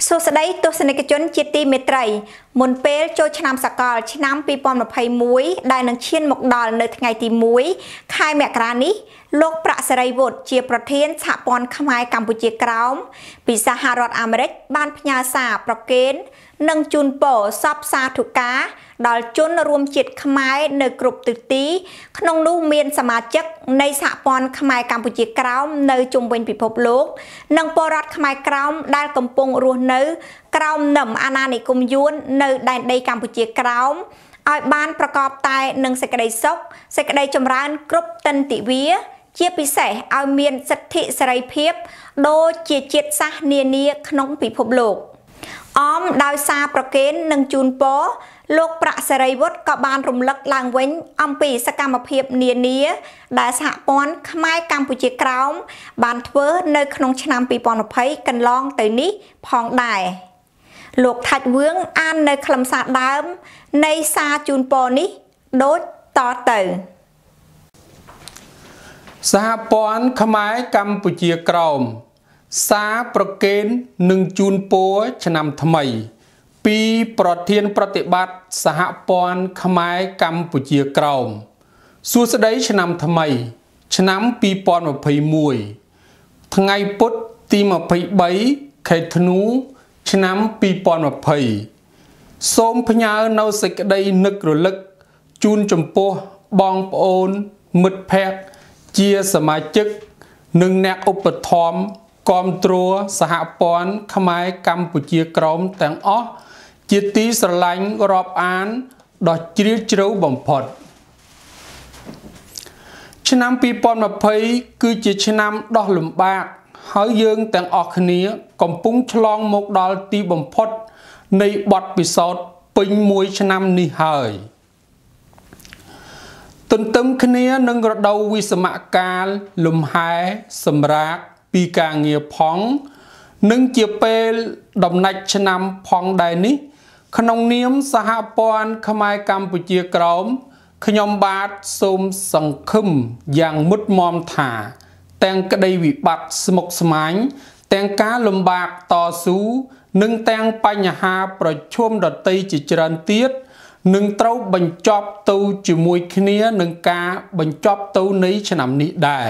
សួស្តីទស្សនិកជនជាទីមេត្រីមុនពេលចូលឆ្នាំសកលឆ្នាំ2021ដែលនឹងឈានមកដល់នៅថ្ងៃទី1ខែមករានេះលោកប្រាក់សេរីវុឌ្ឍជាប្រធានសហព័ន្ធខ្មែរកម្ពុជាក្រោមពីសហរដ្ឋអាមេរិកបានផ្ញើសារប្រកេននិងជូនពរសពសាធុការដល់ជនរួមជាតិខ្មែរនៅគ្រប់ទិសទីក្នុងនោះមានសមាជិកនៃសហព័ន្ធខ្មែរកម្ពុជាក្រោមនៅជុំវិញពិភពលោកនិងពលរដ្ឋខ្មែរក្រោមដែលកំពុងរស់នៅក្រោមនឹមអាណានិគមយួននៅដែនដីកម្ពុជាក្រោមឲ្យបានប្រកបតែនឹងសេចក្តីសុខសេចក្តីចម្រើនគ្រប់ទិន្តិវាជាពិសេសឲ្យមានសិទ្ធិសេរីភាពដូចជាជាតិសាសន៍នានាក្នុងពិភពលោកអមដោយសារប្រកេននិងជូនពរលោកប្រាក់សេរីវុឌ្ឍក៏បានរំលឹកឡើងវិញអំពីសកម្មភាពនានាដែលសហព័ន្ធខ្មែរកម្ពុជាក្រោមបានធ្វើនៅក្នុងឆ្នាំ2020កន្លងទៅនេះផងដែរលោកថាច់វឿងអាននៅខ្លឹមសារដើមនៃសារជូនពរនេះដូចតទៅសហព័ន្ធខ្មែរកម្ពុជាក្រោមសារប្រកេននិងជូនពរឆ្នាំថ្មីពីប្រធានប្រតិបត្តិសហព័ន្ធខ្មែរកម្ពុជាក្រោមសួស្តីឆ្នាំថ្មីឆ្នាំ2021ថ្ងៃពុធទី23ខែធ្នូឆ្នាំ2020សូមផ្ញើនៅសេចក្តីនឹករលឹកជូនចំពោះបងប្អូនមិត្តភ័ក្តិជាសមាជិកនិងអ្នកឧបត្ថម្ភគាំទ្រសហព័ន្ធខ្មែរកម្ពុជាក្រោមទាំងអស់ជាទីស្រឡាញ់រាប់អានដ៏ជ្រាលជ្រៅបំផុតឆ្នាំ2020គឺជាឆ្នាំដ៏លំបាកហើយយើងទាំងអស់គ្នាកំពុងឆ្លងមកដល់ទីបំផុតនៃបទពិសោធន៍ពេញមួយឆ្នាំនេះហើយទន្ទឹមគ្នានឹងរដូវវិស្សមកាលលំហែសម្រាកពីការងារផងនិងជាពេលដំណាច់ឆ្នាំផងដែរនេះក្នុងនាមសហព័ន្ធខ្មែរកម្ពុជាក្រោមខ្ញុំបាទសូមសង្ឃឹមយ៉ាងមុតមមថាទាំងក្តីវិបត្តិស្មុគស្មាញទាំងការលំបាកតស៊ូនិងទាំងបញ្ហាប្រឈមដទៃជាច្រើនទៀតនឹងត្រូវបញ្ចប់ទៅជាមួយគ្នានឹងការបញ្ចប់ទៅនៃឆ្នាំនេះដែរ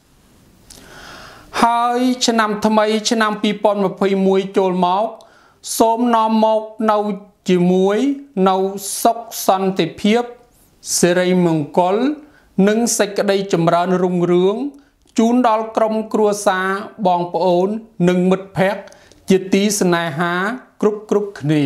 ហើយឆ្នាំថ្មីឆ្នាំ2021ចូលមកសូមនាំមកនៅជាមួយនៅសុខសន្តិភាពសិរីមង្គលនិងសេចក្តីចម្រើនរុងរឿងជូនដល់ក្រុមគ្រួសារបងប្អូននិងមិត្តភ័ក្តិជាទីស្នេហាគ្រប់គ្នា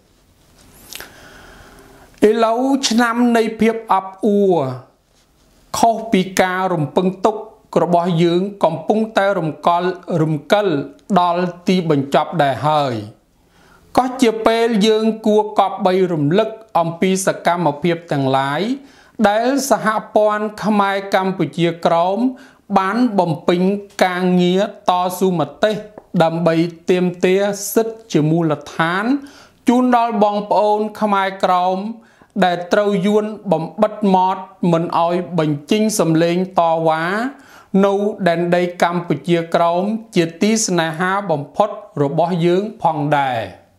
ឥឡូវឆ្នាំនៃភាពអាប់អួរខុសពីការរំពឹងទុករបស់យើងកំពុងតែរំកិលដល់ទីបញ្ចប់ដែរហើយក៏ជាពេលយើងគួរកប់បីរំលឹកអំពីសកម្មភាពទាំងឡាយដែលសហព័ន្ធខ្មែរកម្ពុជាក្រោមបានបំពេញការងារតស៊ូមតិដើម្បីទាមទារសិទ្ធិជាមូលដ្ឋានជូនដល់បងប្អូនខ្មែរក្រោមដែលត្រូវយួនបំបិទមាត់មិនឲ្យបញ្ចេញសម្លេងតវ៉ានៅដែនដីកម្ពុជាក្រោមជាទីស្នេហាបំផុតរបស់យើងផងដែរ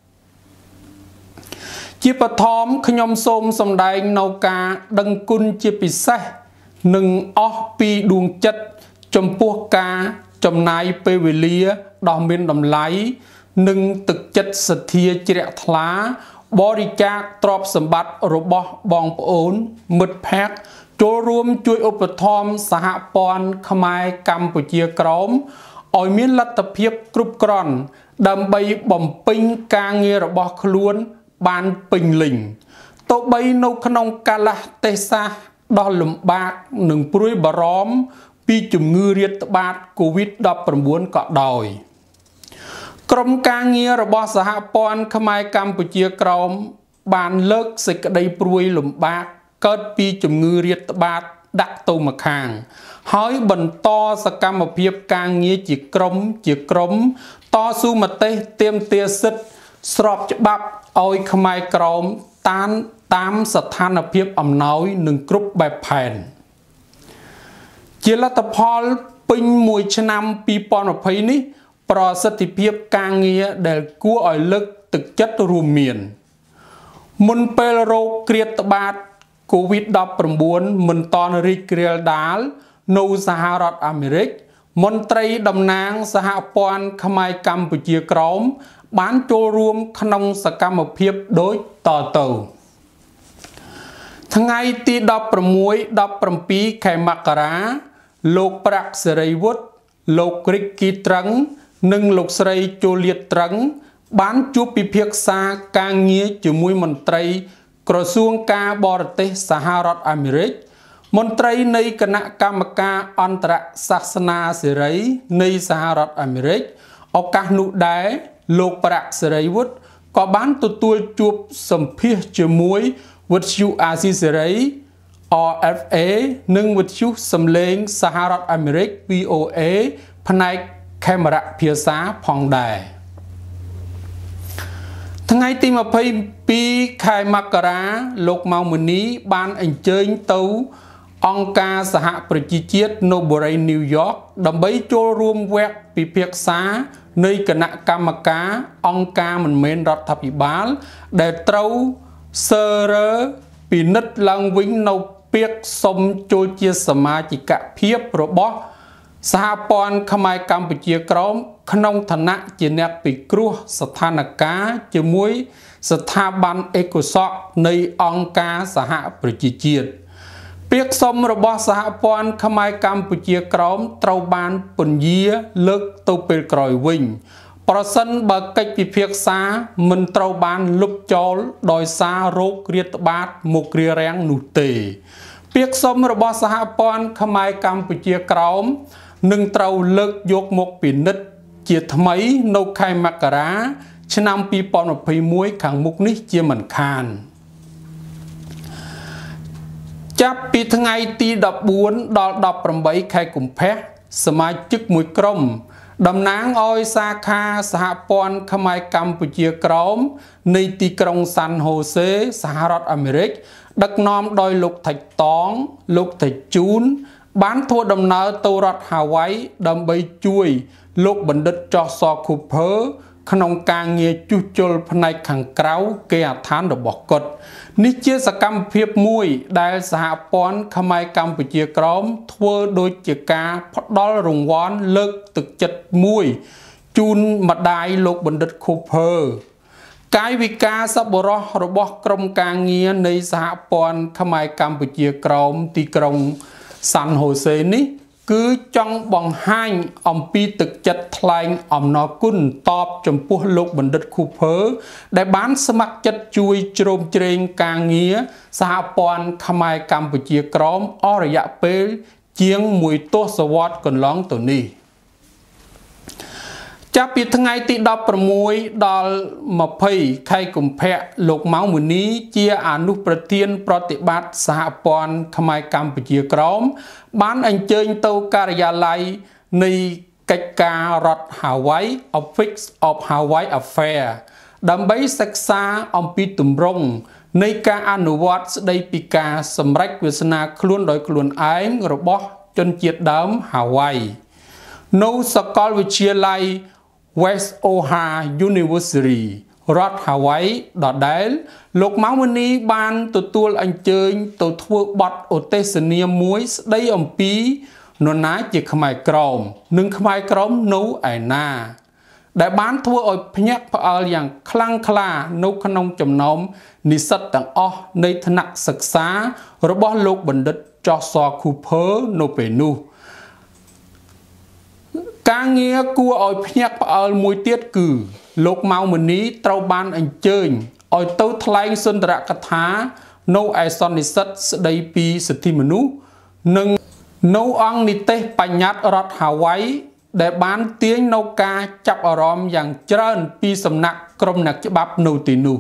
ជាបឋមខ្ញុំសូមសម្ដែងនៅការដឹងគុណជាពិសេសនិងអស់ពីដួងចិត្តចំពោះការចំណាយពេលវេលាដ៏មានតម្លៃនិងទឹកចិត្តសទ្ធាជ្រះថ្លាបរិច្ចាគទ្រព្យសម្បត្តិរបស់បងប្អូនមិត្តភ័ក្តិចូលរួមជួយឧបត្ថម្ភសហព័ន្ធខ្មែរកម្ពុជាក្រោមឲ្យមានលទ្ធភាពគ្រប់គ្រាន់ដើម្បីបំពេញការងាររបស់ខ្លួនបានពេញលេញទោះបីនៅក្នុងកាលៈទេសៈដ៏លំបាកនិងព្រួយបារម្ភពីជំងឺរាតត្បាត COVID-19 ក៏ដោយក្រុមការងាររបស់សហព័ន្ធខ្មែរកម្ពុជាក្រោមបានលើកសេចក្តីព្រួយលំបាកកើតពីជំងឺរាតត្បាតដាក់ទៅម្ខាងហើយបន្តសកម្មភាពការងារជាក្រុមតស៊ូមតិទាមទារសិទ្ធិស្របច្បាប់ឲ្យខ្មែរក្រោមតាមស្ថានភាពអំណោយនិងគ្រប់បែបផែនជាលទ្ធផលពេញមួយឆ្នាំ2020នេះប្រសិទ្ធភាពការងារដែលគួរឲ្យលើកទឹកចិត្តរួមមានមុនពេលរោគគ្រាតត្បាត COVID-19 មិនតន់រីករាលដាលនៅសហរដ្ឋអាមេរិកមន្ត្រីតំណាងសហព័ន្ធខ្មែរកម្ពុជាក្រោមបានចូលរួមក្នុងសកម្មភាពដូចតទៅថ្ងៃទី 16-17 ខែមករាលោកប្រាក់សេរីវុឌ្ឍលោករិចគីត្រឹងនិងលោកស្រីជូលៀតត្រឹងបានជួបពិភាក្សាការងារជាមួយមន្ត្រីក្រសួងការបរទេសសហរដ្ឋអាមេរិកមន្ត្រីនៃគណៈកម្មការអន្តរសាសនាសេរីនៃសហរដ្ឋអាមេរិកឱកាសនោះដែរលោកប្រាក់សេរីវុឌ្ឍក៏បានទទួលជួបសម្ភាសជាមួយវិទ្យុអាស៊ីសេរី RFA និងវិទ្យុសំឡេងសហរដ្ឋអាមេរិក VOA ផ្នែកខេមរៈភាសាផងដែរថ្ងៃទី 22 ខែមករាលោកម៉ៅមុនីបានអញ្ជើញទៅអង្គការសហប្រជាជាតិនៅបូរីញូវយ៉កដើម្បីចូលរួមវគ្គពិភាក្សានៃគណៈកម្មការអង្គការមិនមែនរដ្ឋាភិបាលដែលត្រូវពិនិត្យឡើងវិញនៅពាក្យសុំចូលជាសមាជិកភាពរបស់សហព័ន្ធខ្មែរកម្ពុជាក្រោមក្នុងឋានៈជាអ្នកពិគ្រោះស្ថានភាពជាមួយស្ថាប័នអេកូសកនៃអង្គការសហប្រជាជាតិពាក្យសុំរបស់សហព័ន្ធខ្មែរកម្ពុជាក្រោមត្រូវបានពន្យាលើកទៅពេលក្រោយវិញប្រសិនបើកិច្ចពិភាក្សាមិនត្រូវបានលុបចោលដោយសាររោគរាតត្បាតមករារាំងនោះទេពាក្យសុំរបស់សហព័ន្ធខ្មែរកម្ពុជាក្រោមនឹងត្រូវលើកយកមកពិនិត្យជាថ្មីនៅខែមករាឆ្នាំ 2021 ខាងមុខនេះជាមិនខានចាប់ពីថ្ងៃទី 14 ដល់ 18 ខែកុម្ភៈសមាជិកមួយក្រុមតំណាងឲ្យសាខាសហព័ន្ធខ្មែរកម្ពុជាក្រោមនៃទីក្រុងសាន់ហូសេសហរដ្ឋអាមេរិកដឹកនាំដោយលោកថៃតងលោកថៃជូនបានធ្វើដំណើរទៅរដ្ឋហាវ៉ៃដើម្បីជួយលោកបណ្ឌិតចោះសខូភើក្នុងការងារជួសជុលផ្នែកខាងក្រៅគេហដ្ឋានរបស់គាត់នេះជាសកម្មភាពមួយដែលសហព័ន្ធខ្មែរកម្ពុជាក្រោមធ្វើដូចជាការផ្ដល់រង្វាន់លើកទឹកចិត្តមួយជូនម្ដាយលោកបណ្ឌិតខូភើកាយវិការសប្បុរសរបស់ក្រុមការងារនៃសហព័ន្ធខ្មែរកម្ពុជាក្រោមទីក្រុងសាន់ហូសេនេះគឺចង់បង្ហាញអំពីទឹកចិត្តថ្លែងអំណរគុណតបចំពោះលោកបណ្ឌិតខូភើដែលបានស្ម័គ្រចិត្តជួយជ្រោមជ្រែងការងារសហព័ន្ធខ្មែរកម្ពុជាក្រោមអស់រយៈពេលជាង1ទសវត្សរ៍កន្លងទៅនេះចាប់ពីថ្ងៃទី 16 ដល់ 20 ខែកុម្ភៈលោកម៉ៅមុនីជាអនុប្រធានប្រតិបត្តិសហព័ន្ធខ្មែរកម្ពុជាក្រោមបានអញ្ជើញទៅការិយាល័យនៃកិច្ចការរដ្ឋហាវ៉ៃ Office of Hawaii Affairs ដើម្បីសិក្សាអំពីទម្រង់នៃការអនុវត្តស្ដីពីការសម្រេចវាសនាខ្លួនដោយខ្លួនឯងរបស់ជនជាតិដើមហាវ៉ៃនៅសាកលវិទ្យាល័យ West Oha University រដ្ឋហាវ៉ៃដដែលលោកម៉ៅមុនីបានទទួលអញ្ជើញទៅធ្វើបទឧទ្ទេសនាមួយស្ដីអំពីនរណាជាខ្មែរក្រមនិងខ្មែរក្រមនៅឯណាដែលបានធ្វើឲ្យភ្ញាក់ផ្អើលយ៉ាងខ្លាំងក្លានៅក្នុងចំណោមនិស្សិតទាំងអស់នៃថ្នាក់សិក្សារបស់លោកបណ្ឌិតចោះសខូភើនៅពេលនោះការងារគួរឲ្យភ្ញាក់ផ្អើលមួយទៀតគឺលោកម៉ៅមុនីត្រូវបានអញ្ជើញឲ្យទៅថ្លែងសុន្ទរកថានៅឯសន្និសីទស្ដីពីសិទ្ធិមនុស្សនិងនៅអង្គនីតិបញ្ញត្តិរដ្ឋហាវ៉ៃដែលបានទាញនៅការចាប់អារម្មណ៍យ៉ាងច្រើនពីសំណាក់ក្រុមអ្នកច្បាប់នៅទីនោះ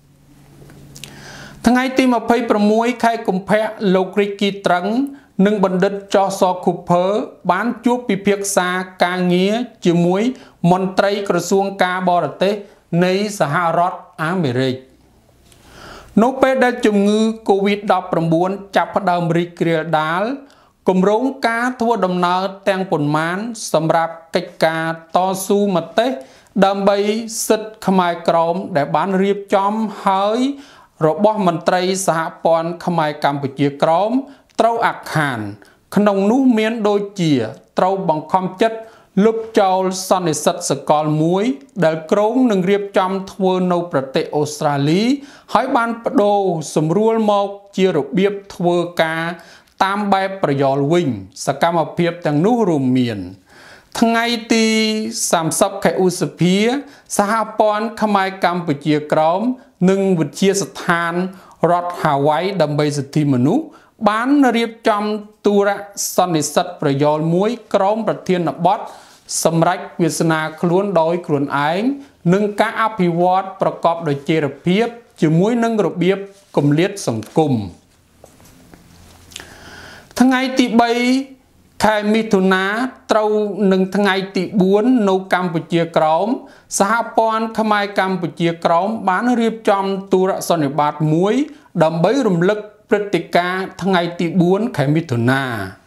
ថ្ងៃទី 26 ខែកុម្ភៈលោករិចគីត្រឹងនិងបណ្ឌិតចោះសខូភើបានជួបពិភាក្សាការងារជាមួយមន្ត្រីក្រសួងការបរទេសនៃសហរដ្ឋអាមេរិកនៅពេលដែលជំងឺ COVID-19 ចាប់ផ្ដើមរីករាលដាលគម្រោងការធ្វើដំណើរទាំងប៉ុន្មានសម្រាប់កិច្ចការតស៊ូមតិដើម្បីសិទ្ធិខ្មែរក្រមដែលបានរៀបចំហើយរបស់មន្ត្រីសហព័ន្ធខ្មែរកម្ពុជាក្រមត្រូវអាក់ខានក្នុងនោះមានដូចជាត្រូវបង្ខំចិត្តលុបចោលសន្និសីទសកលមួយដែលក្រុងនឹងរៀបចំធ្វើនៅប្រទេសអូស្ត្រាលីហើយបានបដូរសម្រួលមកជារបៀបធ្វើការតាមបែបប្រយោលវិញសកម្មភាពទាំងនោះរួមមានថ្ងៃទី30ខែឧសភាសហព័ន្ធខ្មែរកម្ពុជាក្រមនិងវិទ្យាស្ថានរដ្ឋហាវ៉ៃដើម្បីសិទ្ធិមនុស្សបានរៀបចំទូរសន្និសីទប្រយោលមួយក្រោមប្រធានបទសម្រាប់វាសនាខ្លួនដោយខ្លួនឯងនិងការអភិវឌ្ឍប្រកបដោយចីរភាពជាមួយនឹងរបៀបគម្លាតសង្គមថ្ងៃទី3ខែមិថុនាត្រូវនឹងថ្ងៃទី4នៅកម្ពុជាក្រោមសហព័ន្ធខ្មែរកម្ពុជាក្រោមបានរៀបចំទូរសន្និបាតមួយដើម្បីរំលឹកព្រឹត្តិការណ៍ថ្ងៃទី4ខែមិថុនា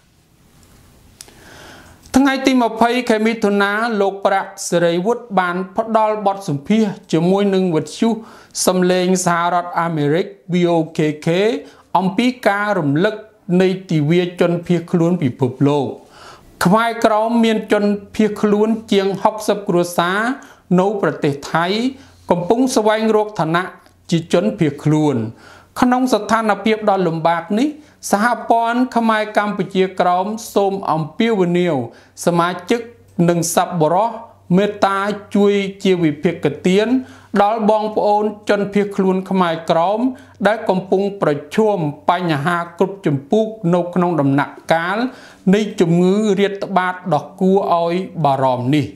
ថ្ងៃទី20ខែមិថុនាលោកប្រាក់សេរីវុឌ្ឍបានផ្ដល់បទសម្ភាសន៍ជាមួយនឹងវិទ្យុសំឡេងសហរដ្ឋអាមេរិក VOKK អំពីការរំលឹកនៃទិវាជនភៀសខ្លួនពិភពលោកខ្មែរក្រមមានជនភៀសខ្លួនជាង60គ្រួសារនៅប្រទេសថៃកំពុងស្វែងរកឋានៈជាជនភៀសខ្លួនក្នុងស្ថានភាពដ៏លំបាកនេះសហព័ន្ធខ្មែរកម្ពុជាក្រមសូមអំពាវនាវសមាជិកនិងសប្បុរសមេត្តាជួយជាវិភាគទានដល់បងប្អូនជនភៀសខ្លួនខ្មែរក្រមដែលកំពុងប្រឈមបញ្ហាគ្រប់ចម្ពោះនៅក្នុងដំណាក់កាលនៃជំងឺរាតត្បាតដ៏គួរឲ្យបារម្ភនេះ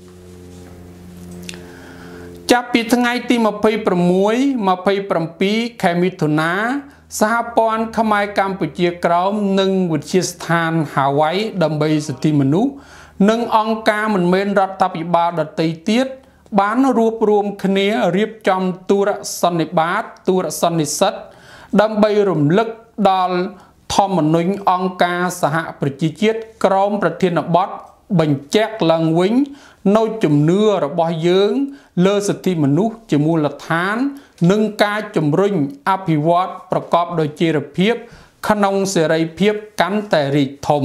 ចាប់ពីថ្ងៃទី26 27ខែមិថុនាសហព័ន្ធខ្មែរកម្ពុជាក្រោមនិងវិទ្យាស្ថានហាវ៉ៃដើម្បីសិទ្ធិមនុស្សនិងអង្គការមិនមែនរដ្ឋាភិបាលដទៃទៀតបានរួបរวมគ្នារៀបចំទូរសន្និបាតទូរសន្និសីទដើម្បីរំលឹកដល់ធម្មនុញ្ញអង្គការសហប្រជាជាតិក្រមប្រធានបទបញ្ជាក់ឡើងវិញនៅជំនឿរបស់យើងលើសិទ្ធិមនុស្សជាមូលដ្ឋាននិងការជំរុញអភិវឌ្ឍប្រកបដោយចីរភាពក្នុងសេរីភាពកាន់តែរីកធំ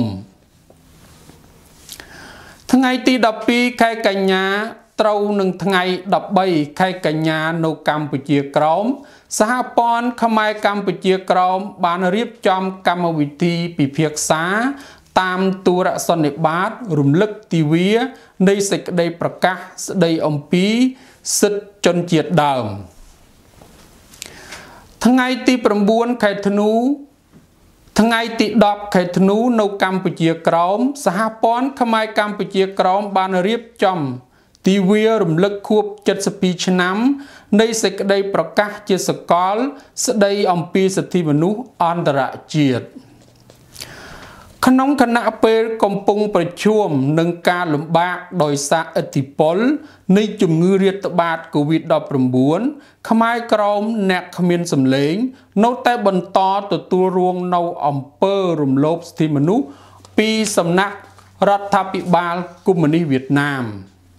ថ្ងៃទី12ខែកញ្ញាត្រូវនឹងថ្ងៃ13ខែកញ្ញានៅកម្ពុជាក្រោមសហព័ន្ធខ្មែរកម្ពុជាក្រោមបានរៀបចំកម្មវិធីពិភាក្សាតាមទូរសន្និបាតរំលឹកទិវានៃសេចក្តីប្រកាសស្តីអំពីសិទ្ធិជនជាតិដើមថ្ងៃទី9ខែធ្នូថ្ងៃទី10ខែធ្នូនៅកម្ពុជាក្រោមសហព័ន្ធខ្មែរកម្ពុជាក្រោមបានរៀបចំទិវារំលឹកខួប72ឆ្នាំនៃសេចក្តីប្រកាសជាសកលស្តីអំពីសិទ្ធិមនុស្សអន្តរជាតិក្នុងគណៈពេលកំពុងប្រឈមនឹងការលំបាកដោយសារឥទ្ធិពលនៃជំងឺរាតត្បាត COVID-19 ខ្មែរក្រមអ្នកគ្មានសម្លេងនៅតែបន្តទទួលរងនៅអំពើរំលោភសិទ្ធិមនុស្សពីសំណាក់រដ្ឋាភិបាលកុម្មុយនីសវៀតណាម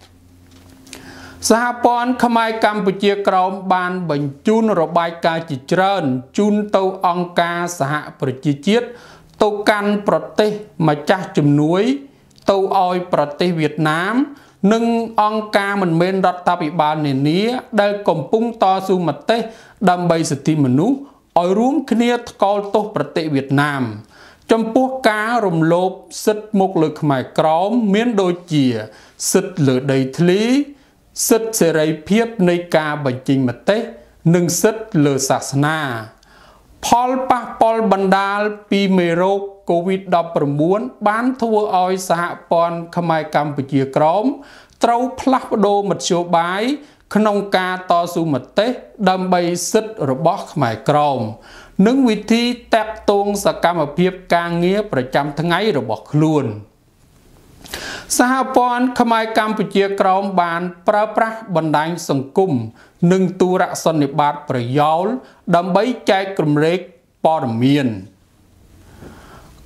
សហព័ន្ធខ្មែរកម្ពុជាក្រោមបានបញ្ជូនរបាយការណ៍ជាច្រើនជូនទៅអង្គការសហប្រជាជាតិទៅកាន់ប្រទេសម្ចាស់ជំនួយទៅឲ្យប្រទេសវៀតណាមនិងអង្គការមិនមែនរដ្ឋាភិបាលនានាដែលកំពុងតស៊ូមតិដើម្បីសិទ្ធិមនុស្សឲ្យរួមគ្នាថ្កោលទោសប្រទេសវៀតណាមចំពោះការរំលោភសិទ្ធិមកលើខ្មែរក្រមមានដូចជាសិទ្ធិលើដីធ្លីសិទ្ធិសេរីភាពនៃការបញ្ចេញមតិនិងសិទ្ធិលើសាសនាផលប៉ះពាល់បណ្ដាលពីមេរោគ COVID-19 បានធ្វើឲ្យសហព័ន្ធខ្មែរកម្ពុជាក្រមត្រូវផ្លាស់ប្ដូរមធ្យោបាយក្នុងការតស៊ូមតិដើម្បីសិទ្ធិរបស់ខ្មែរក្រមនិងវិធីតាក់ទងសកម្មភាពការងារប្រចាំថ្ងៃរបស់ខ្លួនសហព័ន្ធខ្មែរកម្ពុជាក្រមបានប្រើប្រាស់បណ្ដាញសង្គមនិងទូរសន្និបាតប្រយោលដើម្បីចែករំលែកព័ត៌មាន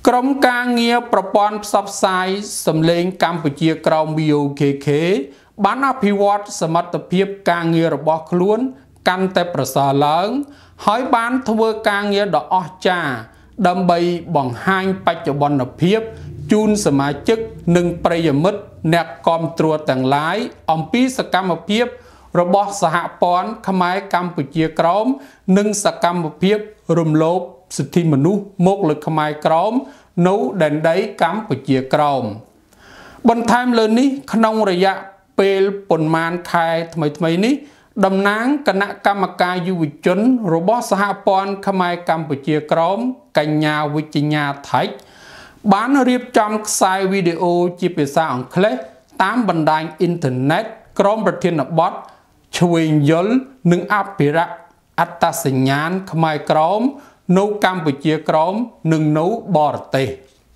ក្រុមការងារប្រព័ន្ធផ្សព្វផ្សាយសម្លេងកម្ពុជាក្រោម BOKK បានអភិវឌ្ឍសមត្ថភាពការងាររបស់ខ្លួនកាន់តែប្រសើរឡើងហើយបានធ្វើការងារដ៏អស្ចារ្យដើម្បីបង្ហាញបច្ចុប្បន្នភាពជូនសមាជិកនិងប្រិយមិត្តអ្នកគាំទ្រទាំងឡាយអំពីសកម្មភាពរបស់សហព័ន្ធខ្មែរកម្ពុជាក្រោមនិងសកម្មភាពរំលោភសិទ្ធិមនុស្សមកលើខ្មែរក្រោមនៅដែនដីកម្ពុជាក្រោមបន្ថែមលើនេះក្នុងរយៈពេលប៉ុន្មានខែថ្មីនេះតំណាងគណៈកម្មការយុវជនរបស់សហព័ន្ធខ្មែរកម្ពុជាក្រោមកញ្ញាវិជ្ជញ្ញាថៃបានរៀបចំខ្សែវីដេអូជាភាសាអង់គ្លេសតាមបណ្ដាញអ៊ីនធឺណិតក្រោមប្រធានបទឆ្វេងយល់និងអភិរក្សអត្តសញ្ញាណខ្មែរក្រោមនៅកម្ពុជាក្រោមនិងនៅបរទេស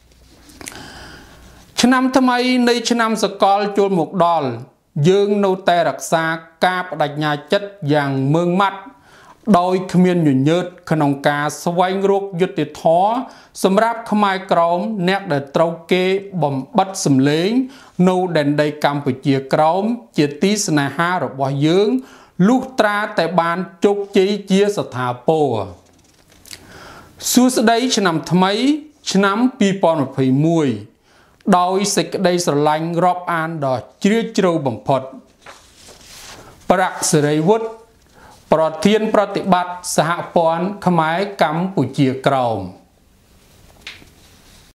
ឆ្នាំថ្មីនៃឆ្នាំសកលចូលមកដល់យើងនៅតែរក្សាការបដិញ្ញាចិត្តយ៉ាងម៉ឺងម៉ាត់ដោយគ្មានញញើតក្នុងការស្វែងរកយុត្តិធម៌សម្រាប់ខ្មែរក្រោមអ្នកដែលត្រូវគេបំបិទសម្លេងនៅដែនដីកម្ពុជាក្រោមជាទីស្នេហារបស់យើងលុះត្រាតែបានជោគជ័យជាស្ថាពរសួស្តីឆ្នាំថ្មីឆ្នាំ2021ដោយសេចក្តីស្រឡាញ់រាប់អានដ៏ជ្រាលជ្រៅបំផុតប្រាក់សេរីវុឌ្ឍប្រធានប្រតិបត្តិសហព័ន្ធខ្មែរកម្ពុជាក្រោម